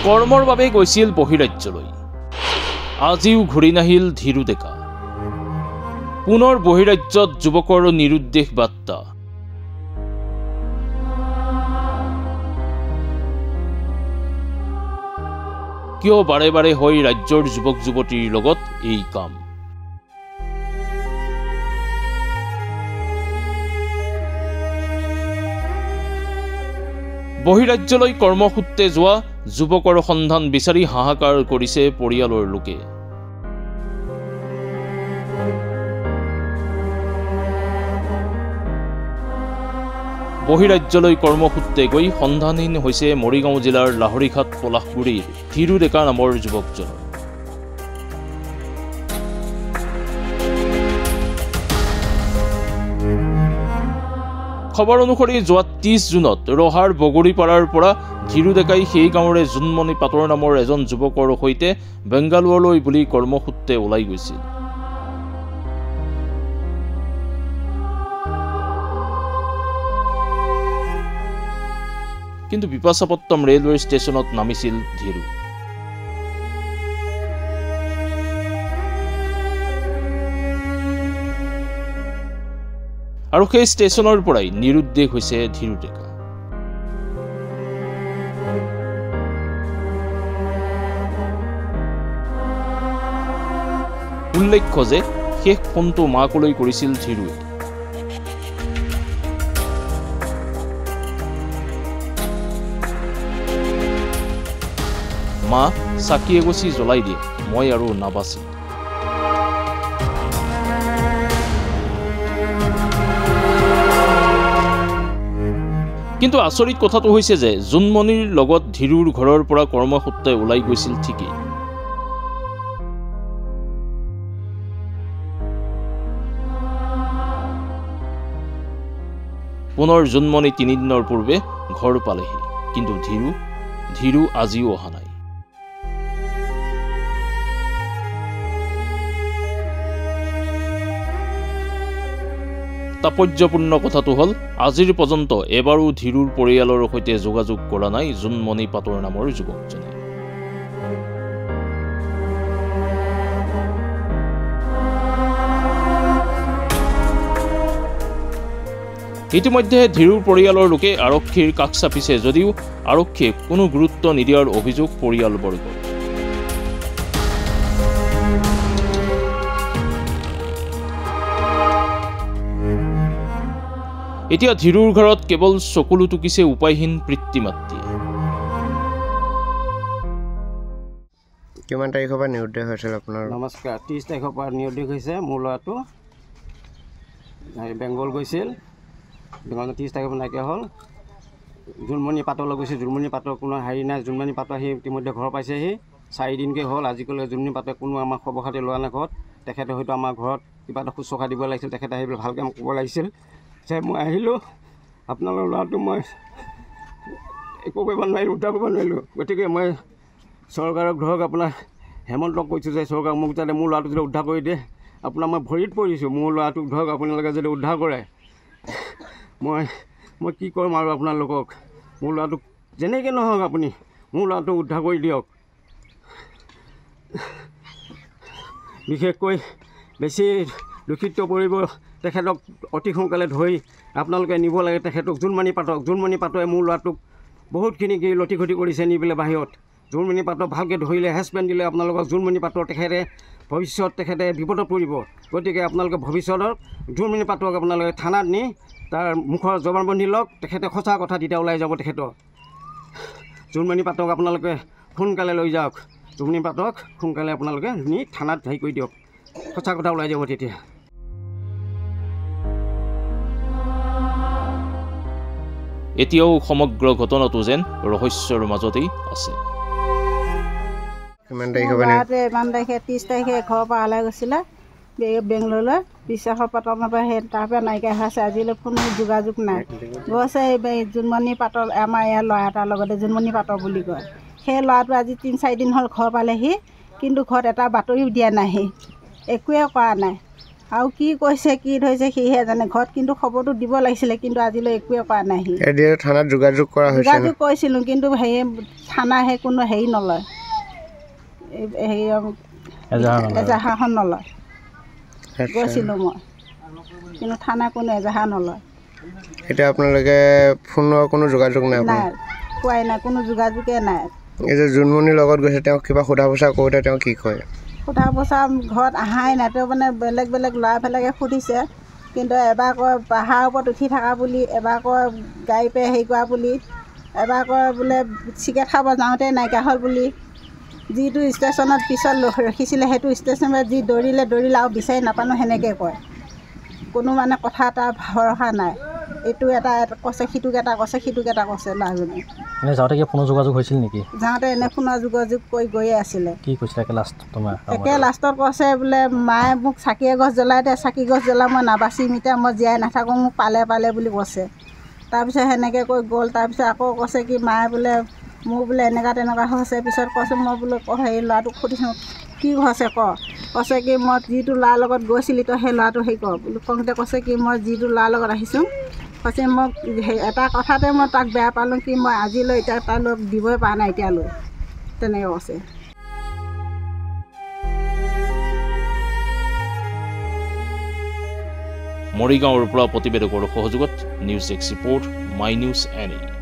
কৰ্মৰ বাবে গৈছিল বহিৰাজ্যলৈ আজিও ঘূৰি নাহিল ধীৰু ডেকা পুনৰ বহিৰাজ্যত যুৱকৰ নিৰুদ্দেশ বাৰ্তা কিয় বাৰে বাৰে হয় ৰাজ্যৰ যুৱক যুৱতীৰ লগত এই কাম বহিৰাজ্যলৈ কৰ্মসূত্ৰে যোৱা যুৱকৰ সন্ধান বিচাৰি হাহাকাৰ কৰিছে পৰিয়ালৰ লোকে বহিৰাজ্যলৈ কৰ্মসূত্ৰে গৈ সন্ধানহীন হৈছে মৰিগাঁও জিলাৰ লাহৰীঘাট পলাশগুৰিৰ ধীৰু ডেকা নামৰ যুৱকজন খবৰ অনুসৰি যোৱা 30 জুনত ৰহাৰ বগৰীপাৰাৰ পৰা ধীৰু ডেকাই সেই গাঁৱৰে জোনমণি পাটৰ নামৰ এজন যুৱকৰ সৈতে বেংগালুৰুলৈ বুলি কৰ্মসূত্ৰে ওলাই গৈছিল কিন্তু বিপাশাপট্টম ৰেলৱে ষ্টেচনত নামিছিল ধীৰু আৰু সেই ষ্টেচনৰ পৰাই নিৰুদ্দেশ হৈছে ধীৰু ডেকা উল্লেখ্য যে শেষ ফোনটো মাকলৈ কৰিছিল ধীৰুৱে মা চাকি এগছি জ্বলাই দিয়ে মই আৰু নাবাচি কিন্তু আচৰিত কথাটো হৈছে যে জোনমণিৰ লগত ধীৰুৰ ঘৰৰ পৰা কৰ্মসূত্ৰে ওলাই গৈছিল ঠিকই পুনৰ জোনমণি 3 দিনৰ পূৰ্বে ঘৰ পালেহি কিন্তু ধীৰু আজিও অহা নাই তাৎপৰ্যপূৰ্ণ কথাটো হ'ল আজিৰ পৰ্যন্ত এবাৰো ধীৰুৰ পৰিয়ালৰ সৈতে যোগাযোগ কৰা নাই জোনমণি পাটৰ নামৰ যুৱকজনে ইতিমধ্যে ধীৰুৰ পৰিয়ালৰ লোকে আৰক্ষীৰ কাষ চাপিছে যদিও আৰক্ষীয়ে কোনো গুৰুত্ব নিদিয়াৰ অভিযোগ পৰিয়ালবৰ্গৰ এতিয়া ধীৰুৰ ঘৰত কেৱল চকুলো টুকিছে উপায়হীন পিতৃ-মাতৃয়ে কিমান তাৰিখৰ পৰা নিৰুদ্দেশ হৈছিল আপোনাৰ নমস্কাৰ 30 তাৰিখৰ পৰা নিৰুদ্দেশ হৈছে মোৰ ল'ৰাটো বেংগল গৈছিল 30 তাৰিখৰ পৰা নাইকিয়া হ'ল জোনমণি পাটলৈ গৈছিল জোনমণি পাটৰ কোনো হেৰি নাই জোনমণি পাটৰ আহি ইতিমধ্যে ঘৰ পাইছেহি 4 দিনকৈ হ'ল আজিকালি জোনমণি পাটৰ কোনো আমাৰ খবৰ খাতি লোৱা নাই ঘৰত তেখেতে হয়তো আমাৰ ঘৰত কিবা এটা শুশ্ৰূষা দিব লাগিছিল তেখেতে আহি ভালকৈ মোক ক'ব লাগিছিল যে মই আহিলোঁ আপোনালোকৰ ল'ৰাটো মই একো কৰিব নোৱাৰিলোঁ উদ্ধাৰ কৰিব নোৱাৰিলোঁ গতিকে মই চৰকাৰক ধৰক আপোনাৰ হেমন্তক কৈছোঁ যে চৰকাৰক মোক যাতে মোৰ ল'ৰাটোক যদি উদ্ধাৰ কৰি দিয়ে আপোনাৰ মই ভৰিত পৰিছোঁ মোৰ ল'ৰাটোক ধৰক আপোনালোকে যদি উদ্ধাৰ কৰে মই কি কৰিম আৰু আপোনালোকক মোৰ ল'ৰাটোক যেনেকৈ নহওক আপুনি মোৰ ল'ৰাটোক উদ্ধাৰ কৰি দিয়ক বিশেষকৈ বেছি দূষিত পৰিব তেখেতক অতি সোনকালে ধৰি আপোনালোকে নিব লাগে তেখেতক জোনমণি পাটৰে মোৰ ল'ৰাটোক বহুতখিনি লটি ঘটি কৰিছে নি পেলাই বাহিৰত জোনমণি পাটক ভালকৈ ধৰিলে হেছবেণ্ড দিলে আপোনালোকক জোনমণি পাটৰ তেখেতে বিপদত পৰিব গতিকে আপোনালোকে ভৱিষ্যতত জোনমণি পাটক আপোনালোকে থানাত নি তাৰ মুখৰ জবানবন্দী লওক তেখেতে সঁচা কথা তেতিয়া ওলাই যাব তেখেতৰ জোনমণি পাটক আপোনালোকে সোনকালে লৈ যাওক জোনমণি পাটক সোনকালে আপোনালোকে নি থানাত হেৰি কৰি দিয়ক সঁচা কথা ওলাই যাব তেতিয়া এতিয়াও সমগ্ৰ ঘটনাটো যেন ৰহস্যৰ মাজতেই আছে ইমান তাৰিখে 30 তাৰিখে ঘৰৰ পৰা ওলাই গৈছিলে বেংগলুৰুলৈ বিশাখাপট্টনৰ পৰা সেই তাৰ পৰা নাইকিয়া হৈ আছে আজিলৈ কোনো যোগাযোগ নাই গৈছে জোনমণি পাটৰ আমাৰ ইয়াৰ ল'ৰা এটাৰ লগতে জোনমণি পাটৰ বুলি কয় সেই ল'ৰাটো আজি 3-4 দিন হ'ল ঘৰ পালেহি কিন্তু ঘৰত এটা বাতৰিও দিয়া নাই একোৱে কৰা নাই আৰু কি কৈছে কি ধৰিছে সিহে জানে ঘৰত কিন্তু খবৰটো দিব লাগিছিলে কিন্তু আজিলৈ একোৱে কৰা নাই সি থানাত যোগাযোগ কৰা হৈছে যোগাযোগ কৰিছিলোঁ কিন্তু হেৰি থানাহে কোনো হেৰি নলয় হেৰি এজাহাৰখন নলয় গৈছিলোঁ মই কিন্তু থানা কোনো এজাহাৰ নলয় এতিয়া আপোনালোকে ফোনৰ কোনো যোগাযোগ নাই নাই পোৱাই নাই কোনো যোগাযোগে নাই এই যে জোনমণিৰ লগত গৈছে তেওঁ কিবা সোধা পোছা কৰোঁতে তেওঁ কি কয় সোধা পোছা ঘৰত অহাই নাই তেওঁ মানে বেলেগ বেলেগ ল'ৰাবিলাকে সুধিছে কিন্তু এবাৰ কয় পাহাৰৰ ওপৰত উঠি থকা বুলি এবাৰ কয় গাড়ী পে হেৰি কৰা বুলি এবাৰ কয় বোলে চিকেট খাব যাওঁতে নাইকিয়া হ'ল বুলি যিটো ষ্টেচনত পিছত ৰখিছিলে সেইটো ষ্টেচনত যি দৌৰিলে আৰু বিচাৰি নাপালোঁ সেনেকৈ কয় কোনো মানে কথা এটা ভৰসা নাই এইটো এটা কৈছে সিটোক এটা কৈছে ল'ৰাজনী যাওঁতে কি ফোনৰ যোগাযোগ হৈছিল নেকি যাওঁতে এনে ফোনৰ যোগাযোগ কৰি গৈয়ে আছিলে কি কৈছিলে একে লাষ্টত কৈছে বোলে মায়ে মোক চাকি এগছ জ্বলাই দে চাকি গছ জ্বলাই মই নাবাচিম এতিয়া মই জীয়াই নাথাকোঁ মোক পালে বুলি কৈছে তাৰপিছত সেনেকৈ কৈ গ'ল তাৰপিছত আকৌ কৈছে কি মায়ে বোলে মোৰ বোলে এনেকুৱা তেনেকুৱা হৈছে পিছত কৈছে মই বোলে হেৰি ল'ৰাটোক সুধিছোঁ কি হৈছে কৈছে কি মই যিটো ল'ৰাৰ লগত গৈছিলি তই সেই ল'ৰাটো হেৰি কৰ বোলো কওঁতে কৈছে কি মই যিটো ল'ৰাৰ লগত আহিছোঁ কৈছে মোক এটা কথাতে মই তাক বেয়া পালোঁ কি মই আজিলৈ এতিয়া তালৈ দিবই পৰা নাই এতিয়ালৈ তেনেকৈ কৈছে মৰিগাঁৱৰ পৰা প্ৰতিবেদকৰ সহযোগত news X report my news any